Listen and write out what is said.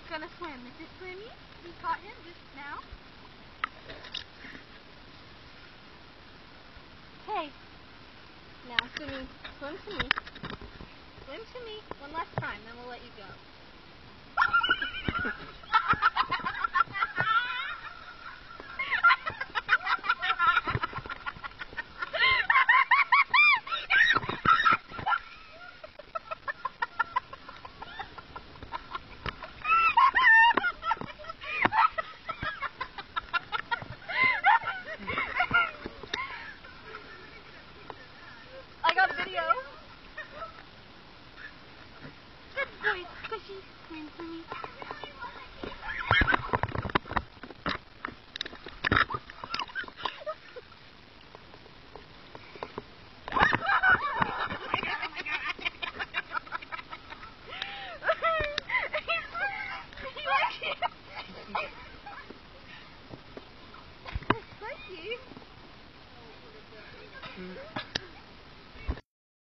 gonna swim. Is this Swimmy? We caught him just now. Hey. Now, Swimmy, swim to me. Swim to me one last time, then we'll let you go. I got video. Good boy, squishy, swim for me.